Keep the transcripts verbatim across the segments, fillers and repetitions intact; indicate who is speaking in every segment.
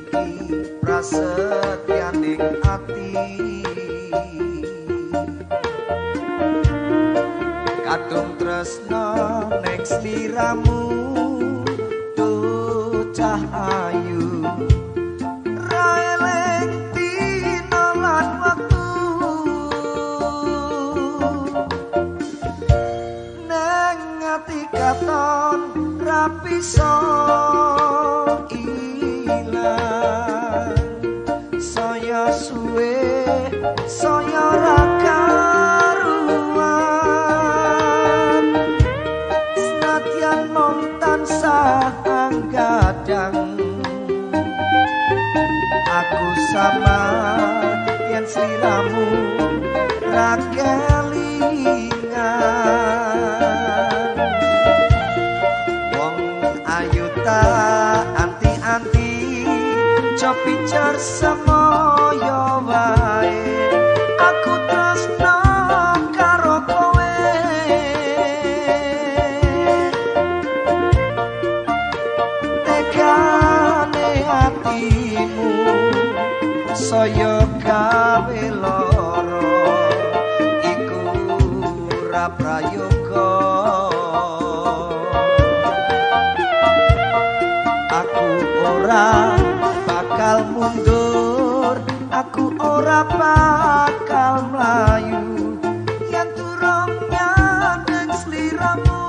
Speaker 1: iki prasetyaning ati kadung tresno ning sliramu tuh cahayu ra eling dina lan waktu nang ati katon ra bisa ilang saya suwe saya ra karuan senadyan mong tansah anggadang aku sama yen sliramu ra kelingan wong ayu ta anti-anti jo pijar semoyo wae aku tresno karo kowe tegane atimu saya gawe lara iku ra prayoga aku ora bakal mundur aku ora bakal mlayu yen durung nyandeng sliramu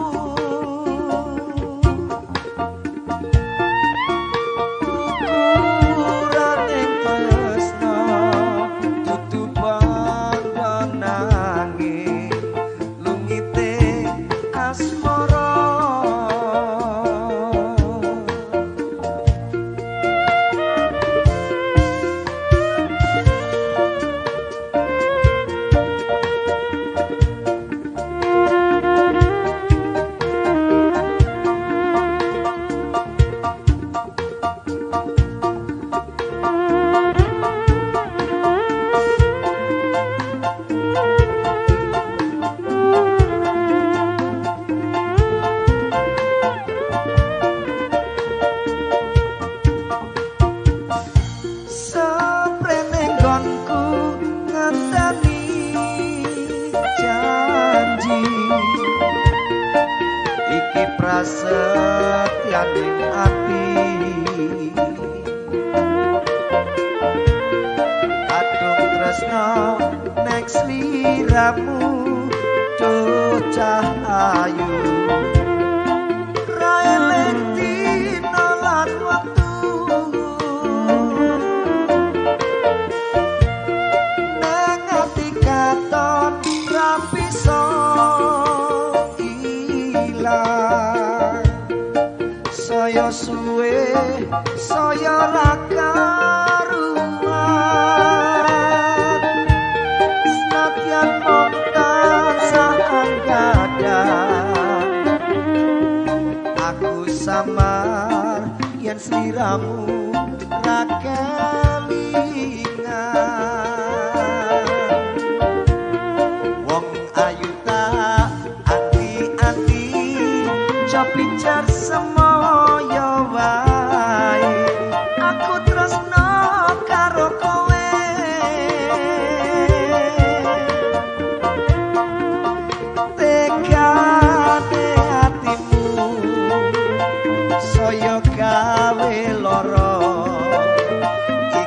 Speaker 1: ukuran ing tresno dudu bondo nanging lungite asmara prasetyaning ati kadung tresno nek sliramu duh cahayu ra eling dina lan waktu nang ati katon ra bisa saya suwe saya ra karuan senadyan mong tansah anggadang aku samar yen sliramu ra kelingan wong ayu ta anti-anti jo pijar semoyo wae aku tresno karo kowe tegane atimu saya gawe lara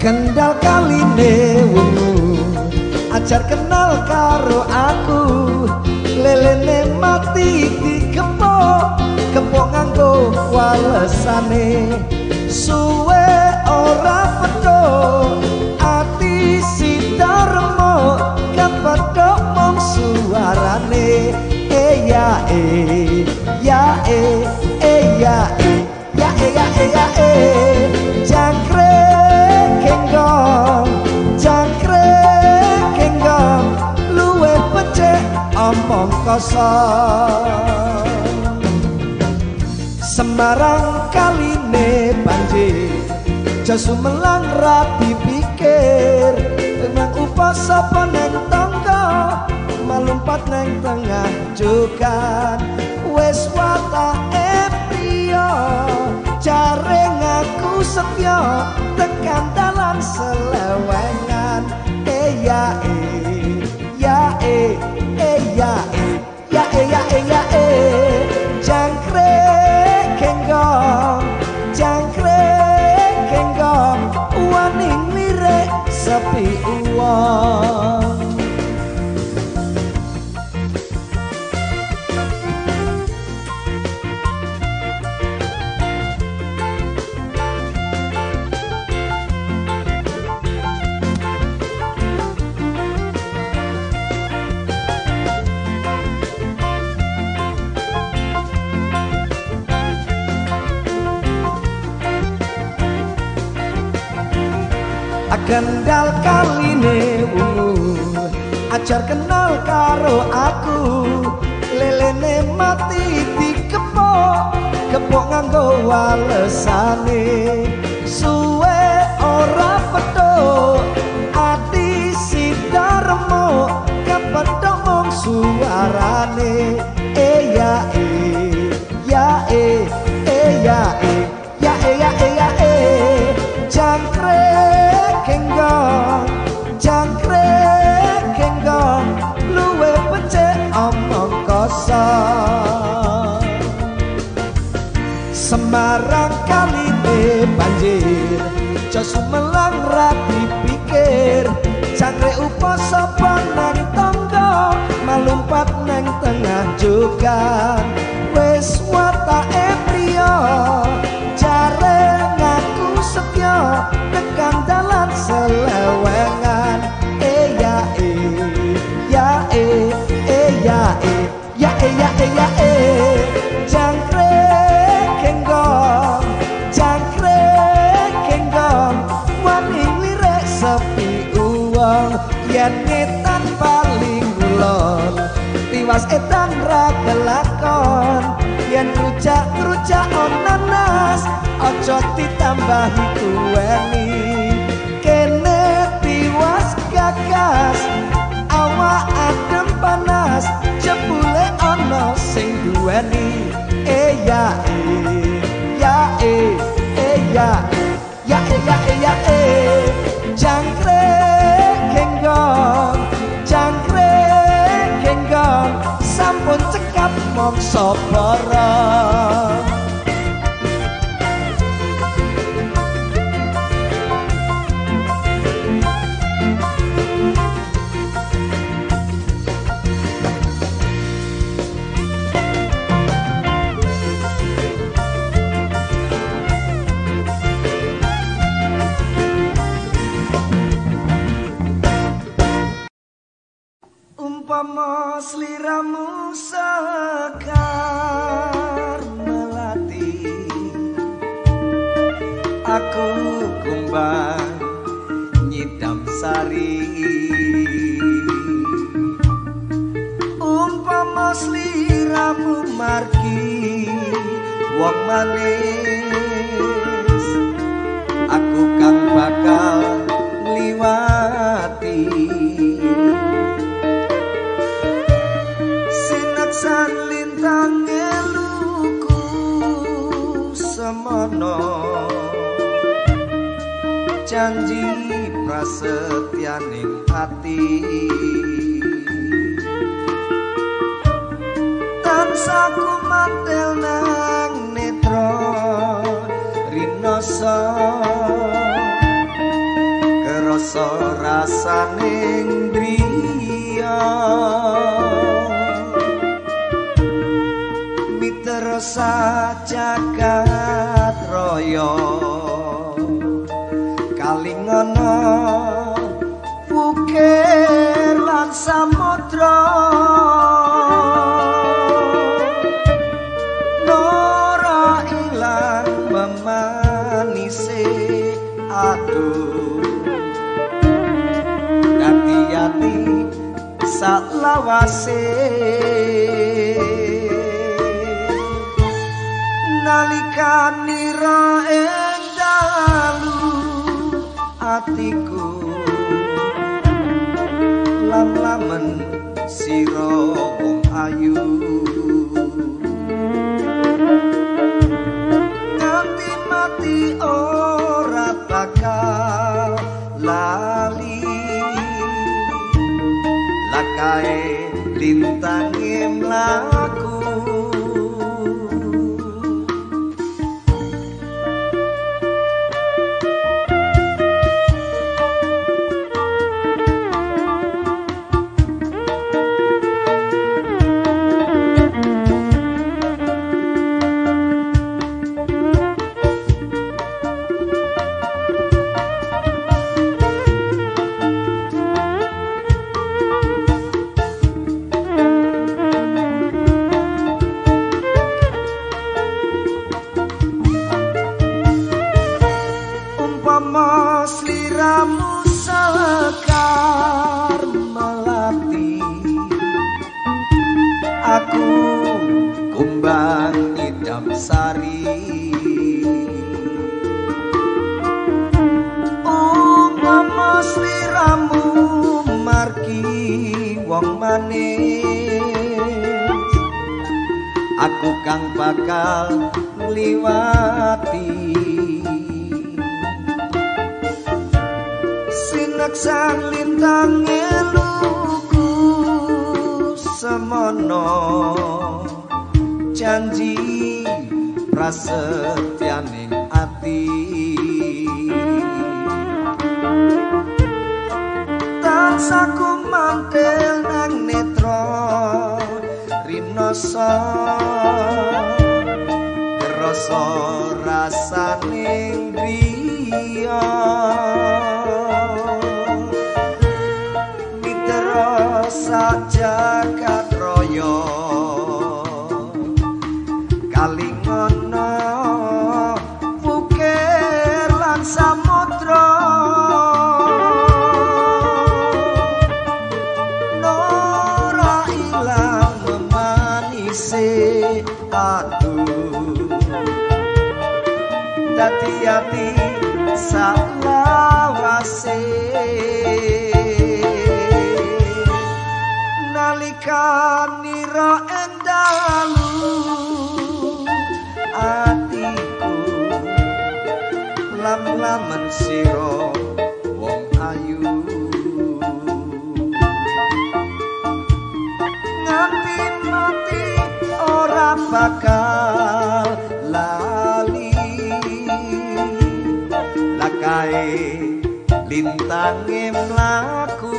Speaker 1: Kendal kaline wungu ajar kenal karo aku lelene mati dikepok kepok nganggo walesane suwe ora pedho ati sidarmo kepethuk mung suarane eh ya eh ya eh eh ya eh ya eh ya eh ya eh jangkrik kenggong jangkrik kenggong luwe becik omong kosong Semarang kaline banjir jasu melang rapi pikir tenang upas sapa neng tangga malumpat neng tengah jukan wes wata eprio jaring aku setya tekan dalan selewengan eh ya eh ya eh eh ya eh ya eh ya eh ya eh jangkrik kenggong jangkrik kenggong waning lirik sepi uang Kendal kaline wungu ajar kenal karo aku lelene mati dikepok kepok nganggo walesane suwe ora pedho ati sidarmo kepethuk mung suarane eh ya eh ya eh eh ya eh ya eh ya eh ya eh jangkrik kenggong jangkrik kenggong luwe becik omong kosong Semarang kaline banjir jasu melang rapi pikir jangkrik upas sapa nang tangga malumpat nang tengah jukan wes watake priya jareng aku setya tekan dalan selewengan eh ya eh ya eh eh ya eh ya eh ya eh ya eh jangkrik kenggong jangkrik kenggong wani lirik sepi uang yen ngetan paling ulon tiwas edan ra kelakon yen rujak-rujak onanas ojo ditambahi kuweni kene tiwas gagas awak adem panas jebule ono sing duweni eh ya eh ya eh eh ya eh ya eh ya eh ya eh jangkrik kenggong jangkrik kenggong sampun cekap mongso para umpama sliramu sekar melati aku kumbang nyidam sari umpama sliramu margi wong manis aku kang bakal ngliwati san lintang eluku semono janji prasetyaning ati tansah kumantel nang netra rinoso ning driya mitra jagat raya kalingana bukir lan samudra nora ilang memanise aduh hati-hati salawase nalikanira ing dalu atiku lam-lamen sira wong ayu nganti mati ora bakal lali lakae lintange mlaku sliramu sekar melati aku kumbang idam sari umpama sliramu margi wong manis aku kang bakal ngliwati sineksan lintang eluku semono janji prasetyaning ati tansah kumantil nang netra rinoso krasa rasaning griya jagat raya kalingana bukir lan samudra nora ilang memanise aduh dadi-dadi salawase nalikanira ing dalu atiku lam-lamen sira wong ayu nganti mati ora bakal lali lakae lintange mlaku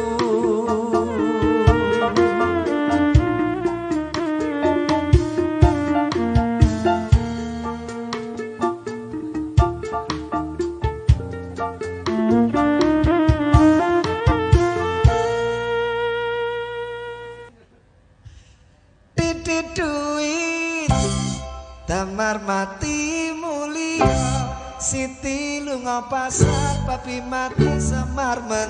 Speaker 1: duit damar mati mulia siti lunga pasar papi mati semar men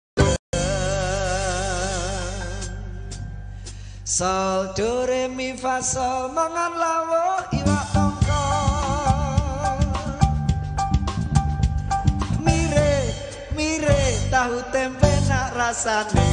Speaker 1: sol do re mi fa sol mangan lawo iwak tongko mire mire tahu tempe nak rasane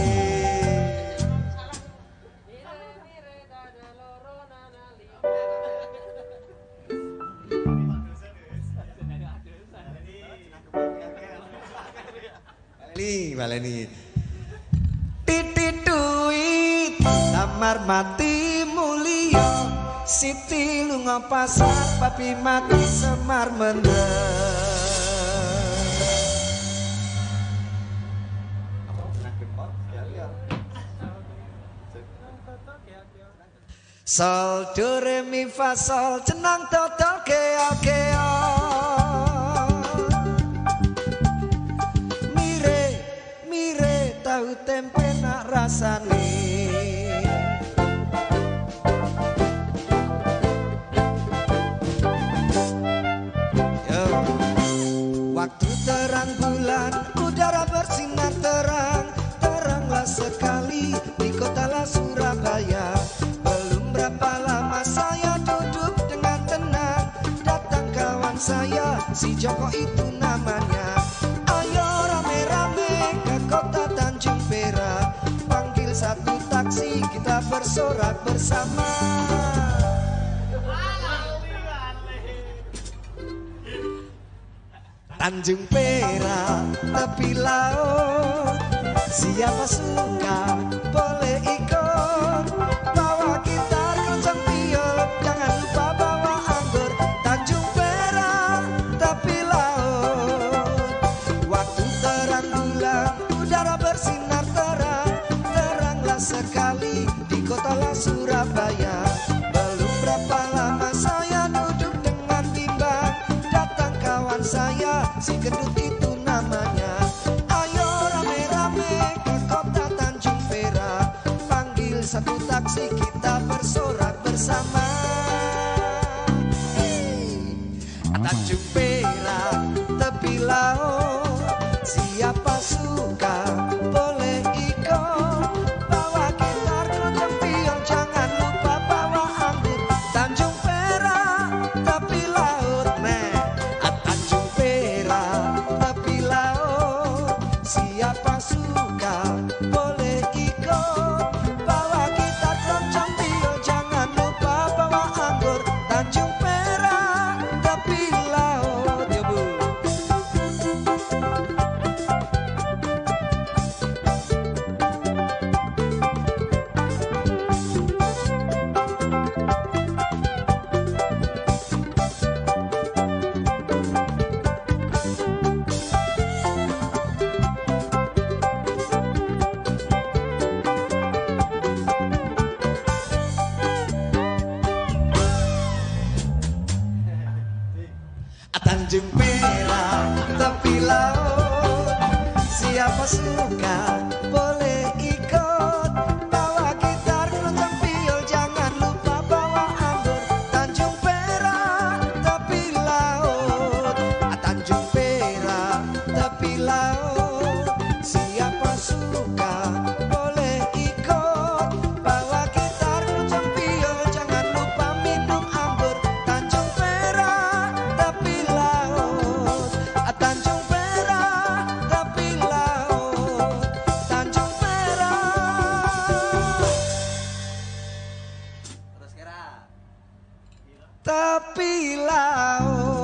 Speaker 1: Nih, baleni. Titit duit, damar mati mulia, siti lunga pasar, papi mati semar mendem. Sol do re mi fa sol jenang total keo keo. Mire mire tahu tempe nak rasane. Yo. Waktu terang bulan udara bersinar terang, teranglah sekali di kota la Surabaya. Berapa lama saya duduk dengan tenang, datang kawan saya, si Joko itu namanya. Ayo rame-rame ke kota Tanjung Perak, panggil satu taksi, kita bersorak bersama. Tanjung Perak, tepi laut, siapa suka boleh ikut. Bawa gitar, kencang viol, jangan lupa bawa anggur. Tanjung Perak, tepi laut. Waktu terang bulan, udara bersinar terang, teranglah sekali di kota la Surabaya. Belum berapa lama saya duduk dengan bimbang, datang kawan saya, si gendut itu namanya. Ayo rame-rame ke kota Tanjung Perak, panggil satu taksi, kita bersorak bersama. Hey. Tanjung Perak, tepi laut, siapa suka boleh ikut. Bawa gitar, keroncong viol, jangan lupa bawa anggur. Tanjung Perak, tepi laut, nah. Tanjung Perak, tepi laut, siapa suka boleh ikut. Bawa gitar, keroncong viol, jangan lupa bawa anggur. Tanjung Perak, tepi laut, ya bu. Tanjung Perak, tepi laut, siapa suka boleh ikut. Bawa gitar, keroncong viol, jangan lupa bawa anggur. Tanjung Perak, tepi laut. Tanjung Perak, tepi laut, siapa suka boleh ikut. Bawa gitar, keroncong viol, jangan lupa minum anggur. Tanjung Perak, tepi laut. Tanjung Perak, tepi laut. Tanjung Perak, terus kira tepi laut.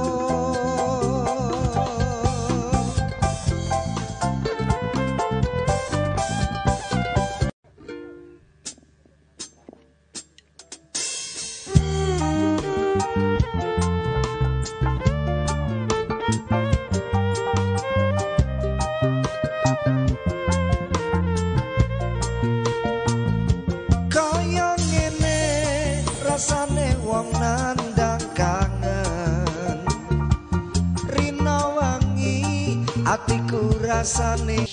Speaker 1: Kaya ngene rasane wong nandang kangen. Rina wangi atiku rasane.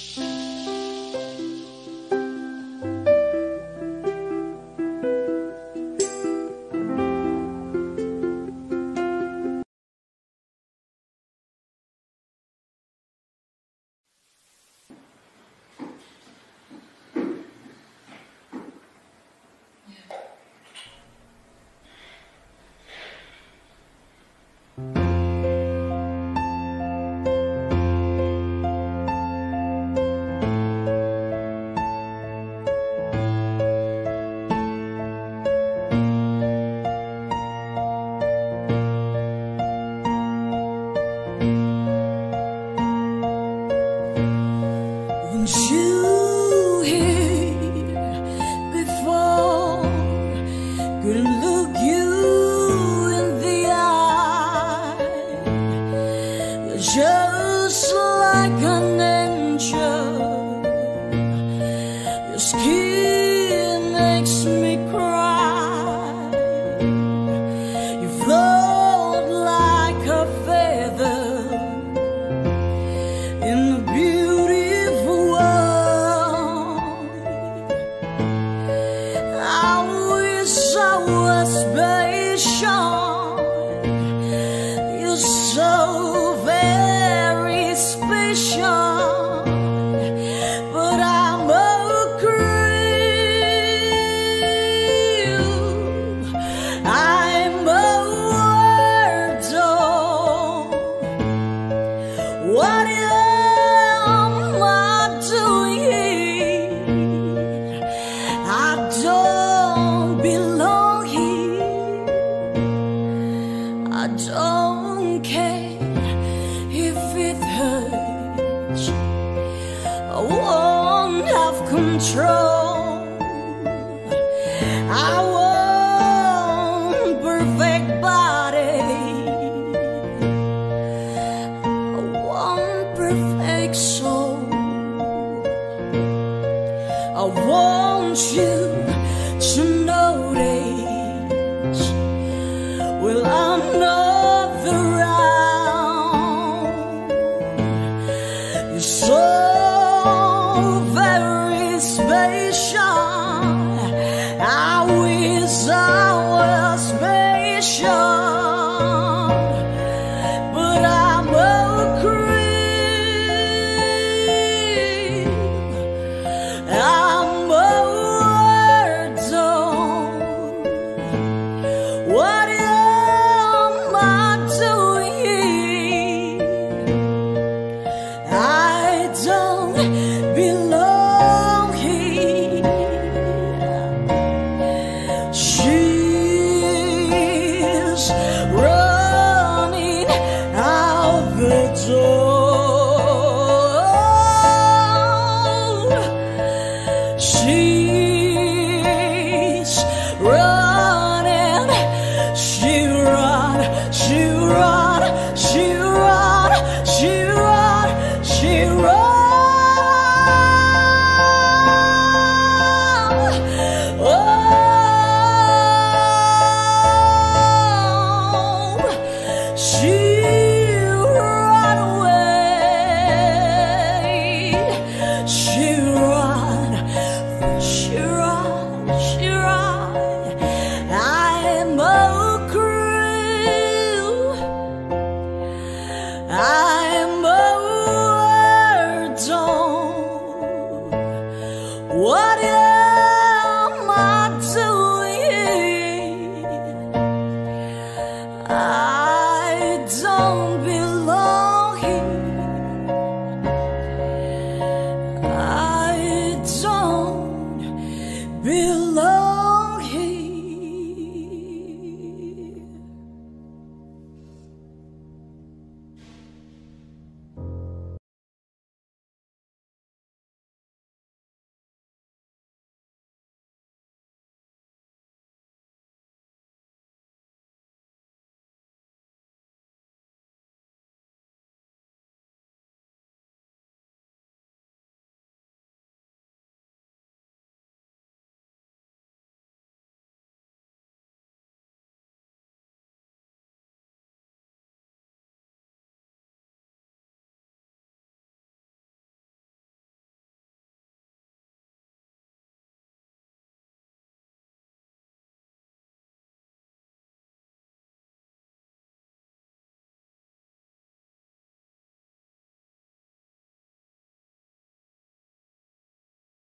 Speaker 2: was special. You're so very special, but I'm a creep. I'm a weirdo. What am I doing? I don't belong here. I don't care if it hurts. I won't have control. I want perfect body. I want perfect soul. I want you to notice. Well, I'm not around. You're so very special. I wish I was special, but I'm a creep. I'm a weirdo. What